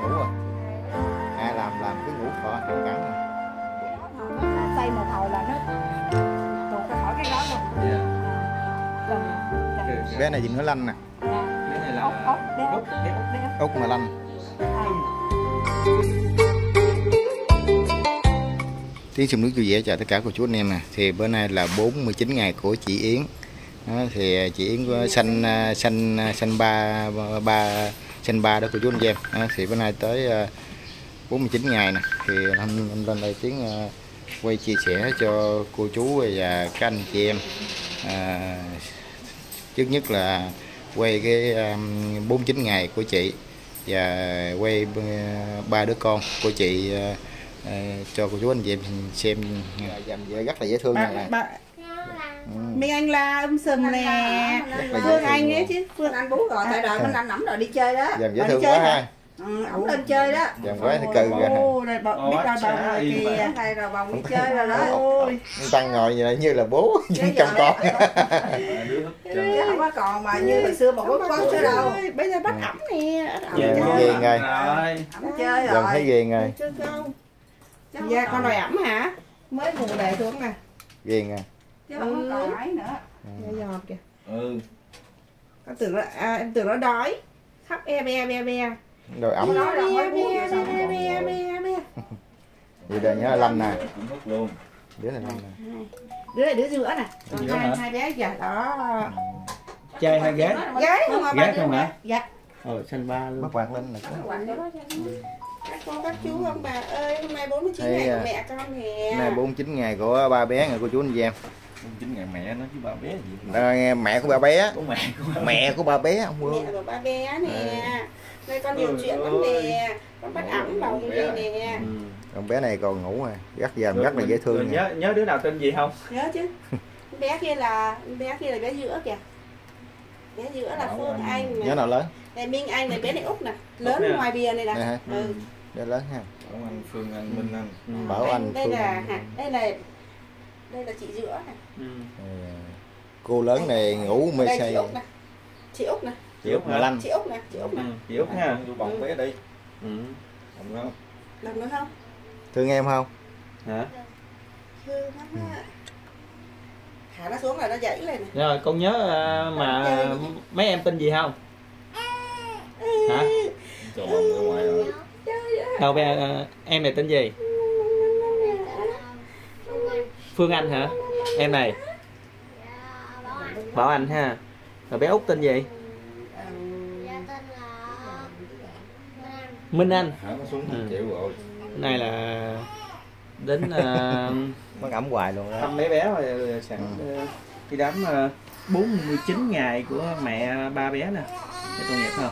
ngủ rồi. Ai làm cứ ngủ khỏi không cắn rồi. Nó xây một hồi là nó tuột ra khỏi cái đó luôn. Bé này nhìn nó lanh nè. Cái này là Út mà lanh. Tiếng sông nước vui vẻ chào tất cả cô chú anh em nè. Thì bữa nay là 49 ngày của chị Yến. Đó, thì chị Yến có sanh ba đó cô chú anh em. Đó, thì bữa nay tới 49 ngày nè. Thì anh lên đây tiếng quay chia sẻ cho cô chú và các anh chị em. Trước nhất là quay cái 49 ngày của chị và quay 3 đứa con của chị cho cô chú anh chị em xem. Rất là dễ thương nè. Minh Anh là sùm nè. Phương Anh ấy chứ. Phương Anh bú rồi, tại đời Minh Anh ẩm rồi đi chơi đó. Dầm dễ thương quá ha. Ổng lên chơi đó. Dầm quá thì cừ kìa. Ô, rồi biết rồi bồng rồi kìa. Này rồi bồng đi chơi rồi đó. Ôi. Tăng ngồi như là bố trong con. Chứ không có còn mà như hồi xưa bồng có chứ đâu. Bây giờ bắt ẩm nè. Dầm thấy ghiền rồi. Ẩm chơi rồi. Dầm thấy ghiền rồi. Dạ con đòi ẩm hả? Mới mùa đề xuống nè. Ghiền rồi. Chứ không có còn ấy nữa. Giọt kìa. Con tưởng em tưởng nó đói. Khóc e be. Rồi ẩm. Vậy là nhớ Lâm nè. Đứa này Lâm nè. Đứa này đứa giữa nè. Còn hai bé kìa đó. Trai hay gái? Gái không Gái không hả? Dạ. Sanh ba luôn. Bắt quạt lên là các con các chú ông bà ơi, hôm nay 49 ngày của mẹ con nè. Hôm nay 49 ngày của ba bé nè cô chú anh chị em. 49 ngày mẹ nó chứ ba bé gì? Đây, mẹ của ba bé. Mẹ của ba bé ông Mẹ của ba bé nè. Đây con nhiều chuyện lắm nè. Con bắt ẩm bồng gì nè. Con bé này còn ngủ rồi, rất là dễ thương. Nhớ đứa nào tên gì không? Nhớ chứ. Bé kia là bé giữa kìa. Bé giữa là Phương Anh. Nhớ nào lớn? Này Minh Anh này, bé này Út nè, lớn ngoài bìa này nè. Bé lớn ha. Bảo Anh, Phương Anh, Minh Anh. Bảo Anh, đây là đây là chị giữa này. Cô lớn này ngủ mê say. Chị Út nè. Chị Út mà Lanh. Chị Út nè. Chị Út ha. Bồng bé đi. Làm nữa không? Thương em không? Hả? Thương lắm á. Thả nó xuống là nó dãy lên nè. Rồi con nhớ mà mấy em tên gì không? Hả? Cho bồng ra ngoài rồi. Đâu bé em này tên gì? Phương Anh hả? Em này. Bảo Anh ha. Rồi bé Út tên gì? Minh Anh. Chịu rồi. Này là đến Nó ẩm hoài luôn đó. thăm mấy bé rồi sẵn cái đám 49 ngày của mẹ ba bé nè. Để tội nghiệp không?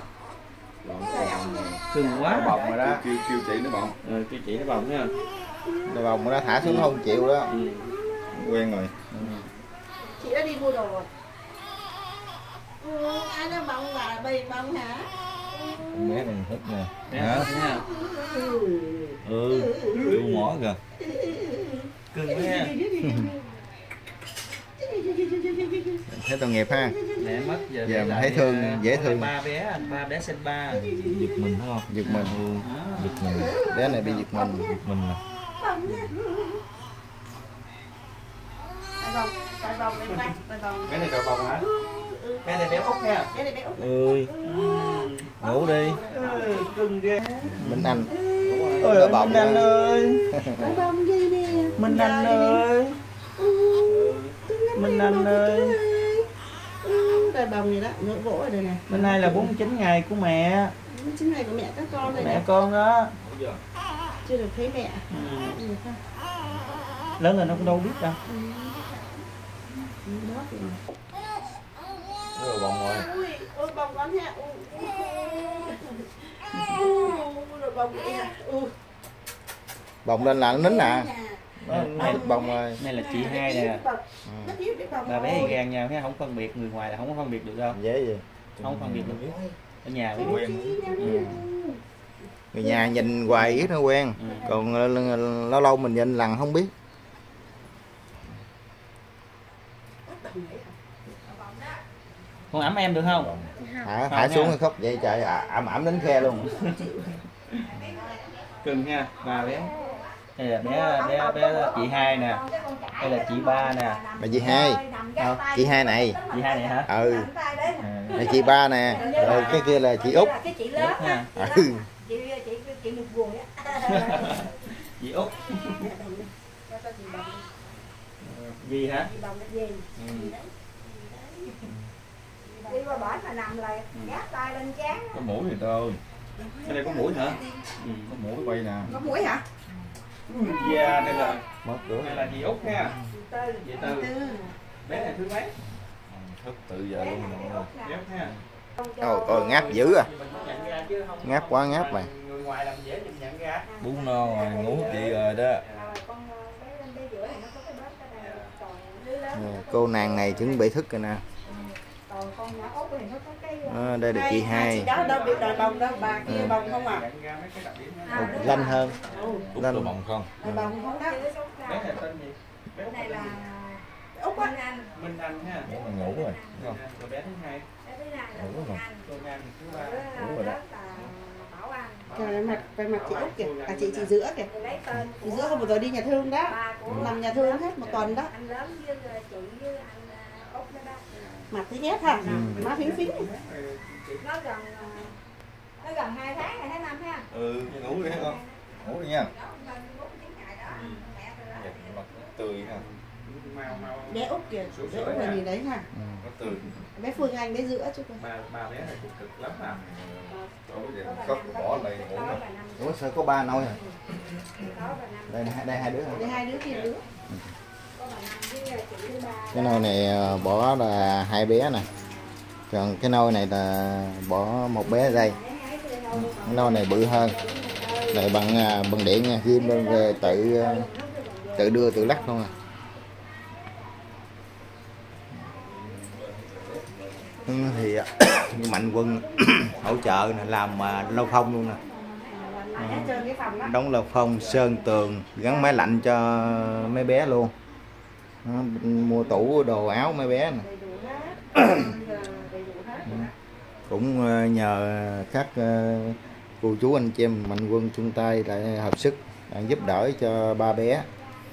Cưng quá. Bồng rồi đó. Kêu chị nó bồng. Kêu chị nó bồng nha. Nó bồng nó thả xuống không chịu đó. Quen rồi. Chị đã đi mua đồ rồi. Ai nó bông là bì bông hả? Bé này thích nè. Hả? Yêu mỏ kìa. Cưng quá nha. Thấy tội nghiệp ha. Mẹ mất giờ mình thấy thương, dễ thương. Ba bé sinh ba. Giật mình phải không? Giật mình. Giật mình. Bé này bị giật mình. Giật mình nè. Bé này cậu bồng hả? Bé này bé Út nha. Ơi. Ngủ đi. Cưng ghê. Minh Anh. Ôi Minh Anh ơi. Minh Anh ơi. Minh Anh ơi. Đây bồng gì đó, ngựa gỗ ở đây nè. Bên này là 49 ngày của mẹ. 49 ngày của mẹ các con đây. Mẹ con đó. Chưa được thấy mẹ. Lớn rồi nó cũng đâu biết đâu. Rồi bồng rồi. Ôi bồng con nha. Rồi bồng vậy hả? Bồng lên là nó nín nè. Bồng rồi. Này là chị hai nè. Ba bé thì gan nhau, không phân biệt, người ngoài là không có phân biệt được đâu. Dễ gì? Không phân biệt được. Ở nhà mới quen. Người nhà nhìn hoài ít nó quen. Còn lâu lâu mình nhìn lần không biết. Con ẩm em được không? Thả xuống khóc vậy trời, ẩm đến khe luôn. Cưng ha, ba bé. Đây là bé chị hai nè, đây là chị ba nè. Là chị hai. Chị hai này. Chị hai này hả? Ừ. Là chị ba nè, rồi cái kia là chị Út. Cái chị lớn ha. Ừ. Chị một buồn á. Chị Út. Gì hả? Đi qua bển mà nằm lại gác tay lên trán. Có mũi thì thôi. Cái này có mũi hả? Có mũi quay nè. Có mũi hả? Dạ, đây là Mất cửa. đây là chị Út nha. Chị Tư. Bé này thứ mấy? Thức tự giờ luôn rồi. Bé Út ha. Ôi ngáp dữ à. Ngáp quá ngáp mà. Người ngoài làm dễ nhận ra. Bún no rồi, ngủ chị rồi đó. Cô nàng này chuẩn bị thức rồi nè. Đây là chị hai. Đó đâu bị đòi bồng đâu, bà kia bồng không à? Lanh hơn. Út có bồng không? Đòi bồng không đó. Bé này tên gì? Bé Này là Út á. Minh Anh ha. Bé này ngủ rồi, đúng không? Rồi bé thứ hai. Ngủ rồi. Cô Anh thứ ba. Ngủ rồi đó. Trời mặt chị Út kìa, chị giữa kìa. Chị giữa hôm vừa rồi đi nhà thương đó. Nằm nhà thương hết một tuần đó. Mặt thứ nhất ha, má phím phím. Nó gần 2 tháng rồi, tháng 5 ha. Ừ, ngủ đi thấy con. Ngủ đi nha. Mặt tươi ha. Bé Út kìa, bé Út là gì đấy ha. Nó tươi. Bé Phương Anh bé giữa chứ. Ba bé này cũng cực lắm à. Khóc bỏ này ngủ nè. Ủa sao có ba nôi à? Đây hai đứa hả? Đây hai đứa kia đứa. Cái nôi này bỏ là hai bé nè. Còn cái nôi này là bỏ một bé ở đây. Cái nôi này bự hơn. Này bằng điện nha, ghim lên về tự đưa tự lắc không à. Thì Mạnh Quân hỗ trợ nè, làm lâu phong luôn nè. Đóng lâu phong, sơn tường, gắn máy lạnh cho mấy bé luôn. Mua tủ đồ áo mấy bé nè. Cũng nhờ các cô chú anh chị em Mạnh Quân chung tay lại hợp sức giúp đỡ cho ba bé.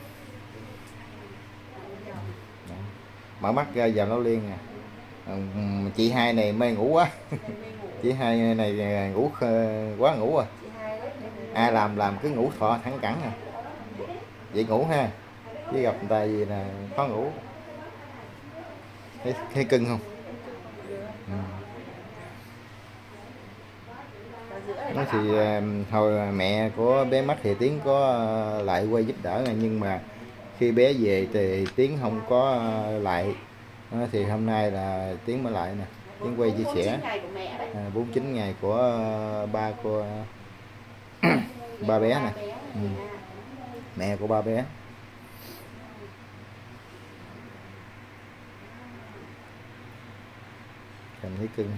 Mở mắt ra giờ nó liên nè. Chị hai này mê ngủ quá. Chị hai này ngủ quá ngủ rồi. Ai làm cứ ngủ thọ thẳng cẳng à. Vậy ngủ ha. Chứ gặp người ta gì là khó ngủ. Thấy cưng không? Nó thì hồi mẹ của bé Mắt thì Tiến có lại quay giúp đỡ, nhưng mà khi bé về thì Tiến không có lại. Thì hôm nay là Tiến mới lại nè. Tiến quay chia sẻ 49 ngày của ba bé nè. Mẹ của ba bé. Cảm thấy cưng.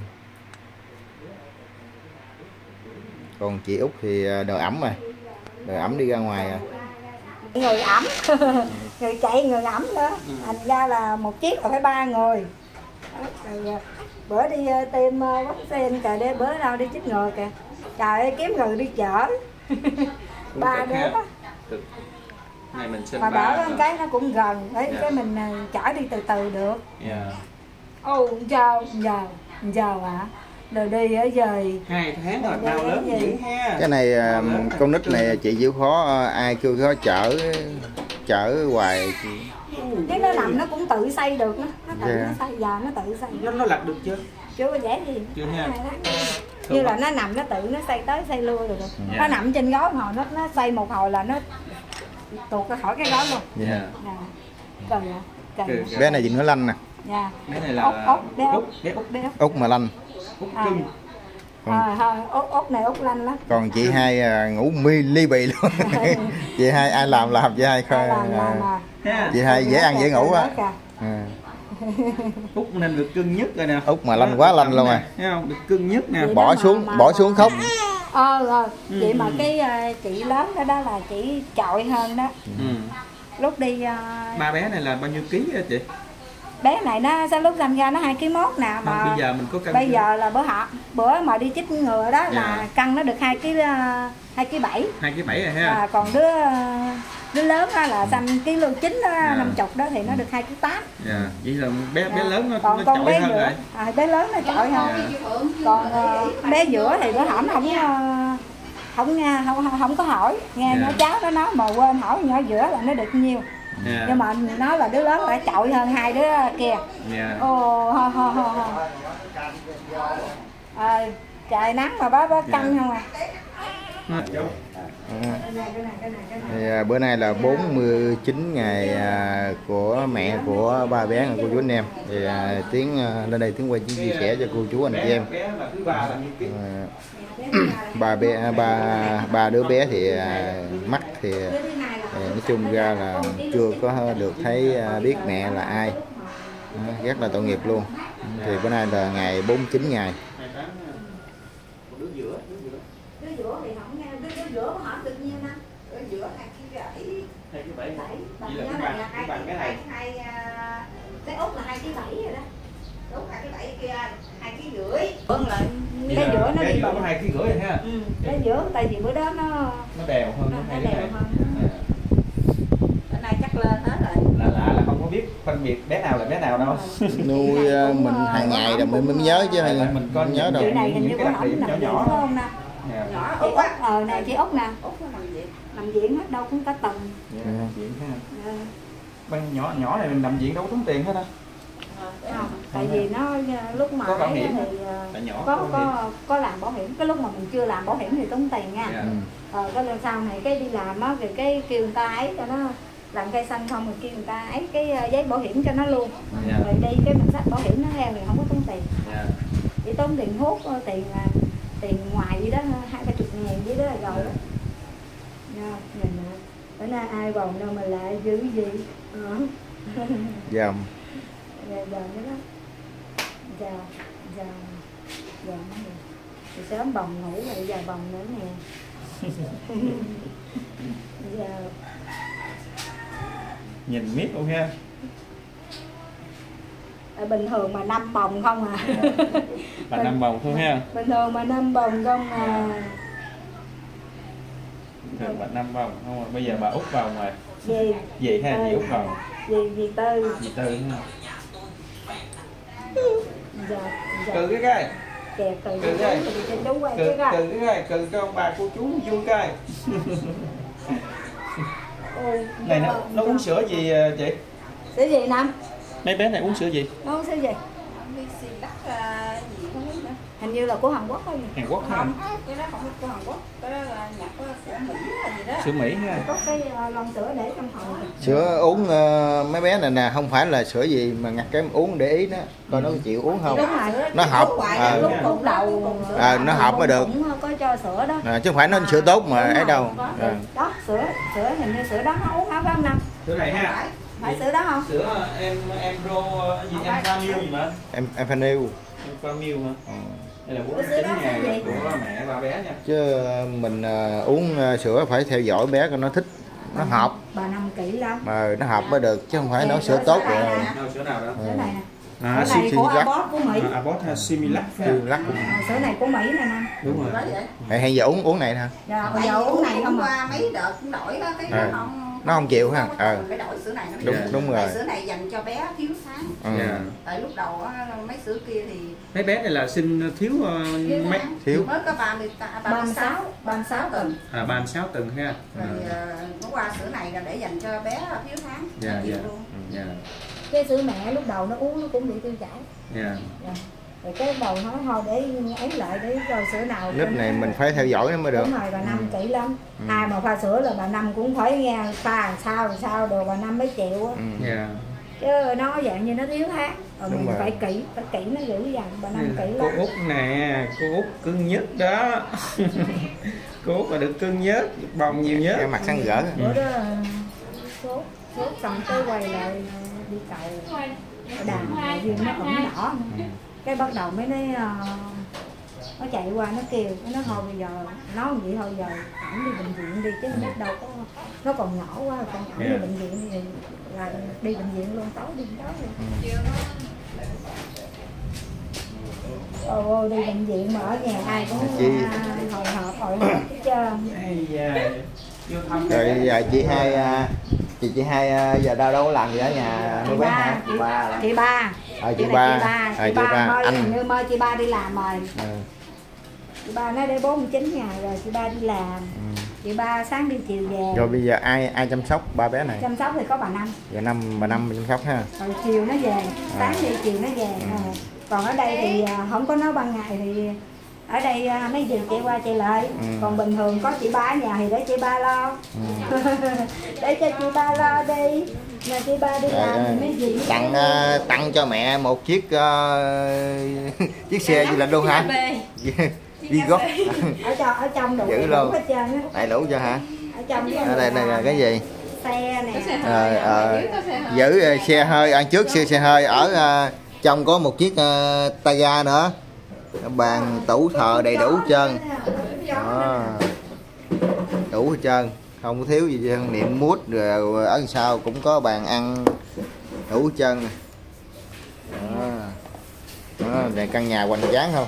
Còn chị Út thì đòi ẩm rồi. Đòi ẩm đi ra ngoài rồi. Người ẩm, người chạy người ẩm nữa. Thành ra là một chiếc là phải 3 người. Rồi, bữa đi tiêm vaccine trời đi, bữa nào đi chích ngừa kìa. Trời ơi kiếm người đi chở. 3 đứa. Này mình sinh mà ba. đỡ cái nó cũng gần, đấy cái mình chở đi từ từ được. Dạ. Ô giờ hả? Rồi đi ở dời 2 tháng rồi đau lớn dữ ha. Cái này con nít này chị chịu khó, ai kêu khó chở hoài. Chứ nó nằm nó cũng tự xây được, nó tự nó xây, giờ nó tự xây. Nó lật được chưa? Chưa có dễ gì. Chưa ha. Như là nó nằm nó tự nó xây tới xây lui được. Nó nằm trên gối hồi nó xây một hồi là nó tuột ra khỏi cái gối luôn. Dạ. Cần. Bé này nhìn nó lanh nè. Dạ. Bé này là bé Út mà lanh. Út cưng. Út này Út lanh lắm. Còn chị hai ngủ ly bì luôn. Chị hai ai làm chị hai coi. Chị hai dễ ăn dễ ngủ á. Út nên được cưng nhất rồi nè. Út mà lanh quá lanh luôn rồi. Thấy không? Được cưng nhất nè. Bỏ xuống khóc. Vậy mà cái chị lớn đó là chị chọi hơn đó. Lúc đi ba bé này là bao nhiêu ký đó chị? bé này nó sau lúc sinh ra nó 2,1 kg nè mà bây giờ mình có cân bây chưa? giờ là bữa mà đi chích ngừa đó là cân nó được 2,7 kg. 2,7 kg rồi ha. Còn đứa lớn đó là xanh kg 9 đó, 50 đó thì nó được 2,8 kg. Vậy là bé lớn nó còn con chọi bé hơn giữa, rồi. bé lớn nó chọi hơn. Còn bé giữa thì bữa hổm không có hỏi nghe nhỏ cháu nó nói mà quên hỏi nhỏ giữa là nó được nhiêu. Nhưng mà nó là đứa lớn đã chọi hơn hai đứa kia. Trời nắng mà bá căng không à. Thì, bữa nay là 49 ngày của mẹ của ba bé cô chú anh em. Thì Tiến lên đây Tiến quay chia sẻ cho cô chú anh chị em. Ba đứa bé thì mắt thì nói chung ra là chưa có được thấy biết mẹ là ai, rất là tội nghiệp luôn. Thì bữa nay là ngày 49 ngày. Đứa giữa thì không nghe, đứa giữa có hỏi được nhiêu năm? Đứa giữa 2,7 kg. Vậy là cái bằng cái này. Cái út là 2,7 kg rồi đó. Út 2,7 kia 2,5 kg. Vâng lại cái giữa nó đi có 2,5 kg rồi ha. Cái giữa tại vì bữa đó nó đều hơn, nó đều hơn. Bữa nay chắc lên hết rồi. Là không có biết phân biệt bé nào là bé nào đâu. Nuôi mình hàng ngày rồi mình mới nhớ chứ mình con nhớ đâu. Cái này hình như có hỏng nằm nhỏ không nè. Nhỏ Út á, nè chị Út nè. Út nó nằm viện hết đâu cũng cả tuần. Viện ha. Ban nhỏ này mình nằm viện đâu có tốn tiền hết á. Tại vì nó lúc mà có bảo hiểm thì có làm bảo hiểm, cái lúc mà mình chưa làm bảo hiểm thì tốn tiền nha. Cái lần sau này cái đi làm á thì cái kêu người ta ấy cho nó làm cây xanh không, rồi kêu người ta ấy cái giấy bảo hiểm cho nó luôn. Rồi đi cái mình sách bảo hiểm nó theo thì không có tốn tiền. Chỉ tốn tiền hút, tiền ngoài vậy đó 20-30 ngàn vậy đó là rồi đó. Nhìn nè, bữa nay ai vòng đâu mà lại dữ gì. Dầm. Giờ nữa đó. Giờ nó thì sớm bồng ngủ rồi giờ bồng nữa nè. Giờ nhìn miết luôn ha. bình thường mà 5 bồng không à. Bà 5 bồng thôi ha. Bình thường mà 5 bồng không à. Thường bà 5 bồng không à. Bây giờ bà út bồng rồi. Gì ha, chị út bồng. Dì Tư. Dì Tư ha. Dạ. Cừ cái Kìa cừ cái chú quay cừ cho ông bà cô chú vui cái. Này nó uống sữa gì chị? Sữa gì Năm? Mấy bé này uống sữa gì? Nó uống sữa gì? Hình như là của Hàn Quốc thôi. Hàn Quốc hả? Không, cái đó không phải của Hàn Quốc, cái đó là nhập của Mỹ là gì đó. Sữa Mỹ ha. Có cái lon sữa để trong phòng. Sữa uống mấy bé này nè, không phải là sữa gì mà ngặt cái uống để ý nó coi nó chịu uống không. Nó hợp lúc đầu nó hợp mới được. Cũng có cho sữa đó. Chứ không phải nó sữa tốt mà ấy đâu. Đó sữa hình như sữa đó nó uống áo không Năm? Sữa này ha. Phải sữa đó không? Sữa em gì em Famil gì mà? Em Famil. Em Famil hả? Đây là 49 ngày của mẹ ba bé nha. Chứ mình uống sữa phải theo dõi bé coi nó thích, nó hợp. Bà 5 kg lắm. Mà nó hợp mới được chứ không phải nấu sữa tốt rồi. Sữa nào đó? Sữa này nè. Sữa này của Abbott của Mỹ. Abbott hay Similac. Sữa này của Mỹ nè Năm. Đúng rồi. Hiện giờ uống này nè. Giờ uống này không qua mấy đợt cũng đổi đó, cái nó không chịu ha. Phải đổi sữa này nó đúng rồi. Sữa này dành cho bé thiếu tháng. Tại lúc đầu mấy sữa kia thì mấy bé này là sinh thiếu mấy thiếu mới có 36 tuần. 36 tuần ha. Rồi nó qua sữa này là để dành cho bé thiếu tháng. Luôn. Cái sữa mẹ lúc đầu nó uống nó cũng bị tiêu chảy. Rồi cái đầu nó thôi để ấy lại để rồi sữa nào lúc này mình phải theo dõi nó mới được. Đúng rồi, bà Năm kỹ lắm. Ai mà pha sữa là bà Năm cũng phải nghe pha sao đồ bà Năm mới chịu á. Chứ nó dạng như nó thiếu tháng rồi mình phải kỹ nó giữ dần. Bà Năm kỹ lắm. Cô Út nè, cô Út cưng nhất đó. Cô Út là được cưng nhất, bồng nhiều nhất. Cái mặt sáng gỡ. Bữa đó sốt xong tới quay lại đi cầu đàn duyên nó ẩn đỏ. Cái bắt đầu mới nói nó chạy qua nó kêu, nó thôi bây giờ nói vậy thôi giờ ẩm đi bệnh viện đi chứ nó đâu có, nó còn nhỏ quá còn ẩm đi bệnh viện thì là đi bệnh viện luôn, tối đi đó luôn. Ôi đi bệnh viện mà ở nhà ai cũng hồi hộp hết trơn. Rồi giờ chị hai giờ đâu có làm gì ở nhà nuôi bé hả? Chị ba. Chị ba anh như mơ chị ba đi làm rồi. Chị ba nói đây 49 ngày rồi chị ba đi làm. Chị ba sáng đi chiều về. Rồi bây giờ ai chăm sóc ba bé này? Chăm sóc thì có bà Năm. Giờ bà Năm chăm sóc ha. Rồi chiều nó về, sáng đi chiều nó về. Còn ở đây thì không có nấu ban ngày thì ở đây mấy dì chạy qua chạy lại. Còn bình thường có chị ba ở nhà thì để chị ba lo. Để cho chị ba lo đi. Mà chị ba đi làm thì mấy dì tặng cho mẹ một chiếc chiếc xe du lịch luôn hả? Vigo. Ở trong đủ giữ luôn. hết trơn. Đầy đủ cho hả? Ở trong ở đây là cái gì? Xe nè. Giữ xe hơi, ăn trước xe hơi. Ở trong có một chiếc tay ga nữa, bàn tủ thờ đầy đủ hết trơn. Đủ hết trơn, không có thiếu gì chứ. Niệm mút rồi ở sau cũng có bàn ăn đủ hết trơn. Đó, đây căn nhà hoành tráng không?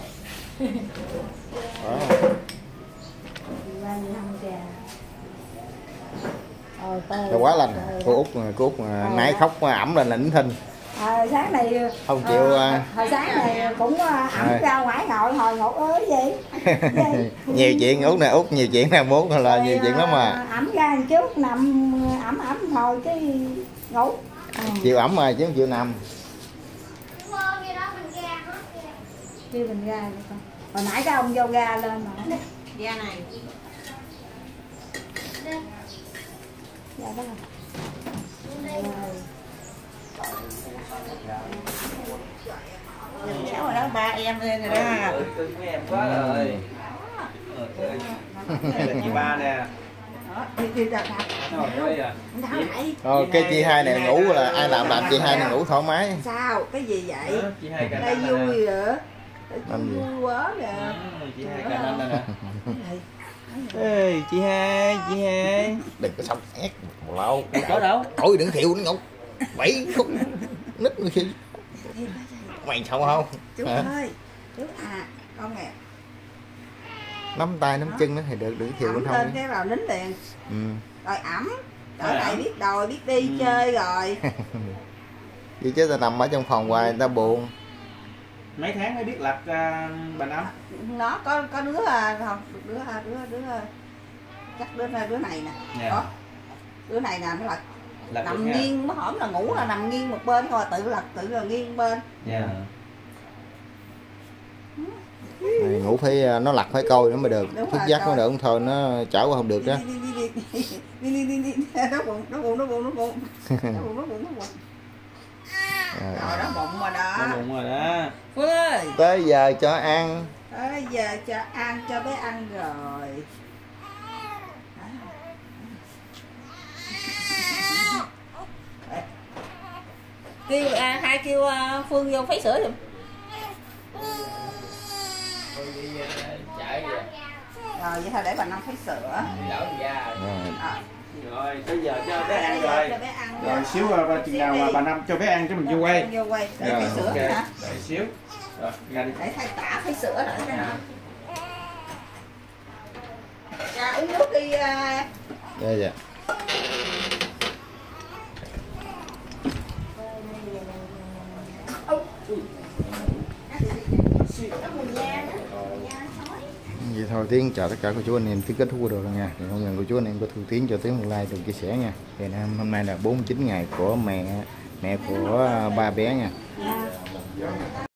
Đó. Quá lành. Cô Út nãy khóc ẩm lên lĩnh thinh. Sáng này không chịu. Hồi sáng này cũng ẩm ra ngoài ngồi hồi ngủ ơi gì. Nhiều chuyện Út nè, Út nhiều chuyện nè, muốn là nhiều chuyện lắm mà. Ẩm ra trước nằm ẩm hồi cái ngủ. Chịu ẩm mà chứ không chịu nằm. Kêu bình ga đi con. Hồi nãy cái ông vô ga lên mà. Ga này. Dạ đó. Cháu rồi đó, ba em lên rồi đó. Mấy em quá rồi. Chị ba nè. Cái chị hai này ngủ là ai làm chị hai này ngủ thoải mái. Sao? Cái gì vậy? Chị hai cà đây vui rồi. Vui quá nè. Chị hai cà nanh nè. Ê, chị hai. Đừng có xong ép một lâu. Có đâu? Thôi đừng thiệu nó ngủ. Bảy khúc nít nữa khi. Mày sao không? Chú ơi. Chú con nè. Nắm tay nắm chân nó thì được, đừng thiệu bên Lên hông. cái vào nín liền. Rồi ẩm. Ở này biết đòi biết đi chơi rồi. Vậy chứ ta nằm ở trong phòng hoài người ta buồn. Mấy tháng mới biết lật bà Năm? Nó có đứa không, đứa chắc đứa này nè. Có. Đứa này nè nó lật nằm nghiêng, nó hổm là ngủ là nằm nghiêng một bên thôi, tự là nghiêng bên. Này, ngủ phải nó lật phải coi nữa mới được. Thức giấc nó được, không thôi nó chảo qua không được đó. Đi. Nó bụng. Rồi nó bụng rồi đó. Phương ơi. Tới giờ cho ăn. Tới giờ cho bé ăn rồi. Kêu hai kêu Phương vô phấy sữa giùm. Rồi vậy thôi để bà Năm phấy sữa. Rồi tới giờ cho bé ăn rồi. Rồi xíu chừng nào mà bà Năm cho bé ăn chứ mình vô quay. Vô quay để phấy sữa hả? Đợi xíu. Rồi ra đi. Để thay tả phấy sữa nữa cho nó. Ra uống nước đi. Dạ. Vậy thôi Tiến chào tất cả cô chú anh em, Tiến kết thúc video rồi nha. Thì mong rằng cô chú anh em có thương Tiến cho Tiến một like cùng chia sẻ nha. Thì hôm nay là 49 ngày của mẹ của ba bé nha.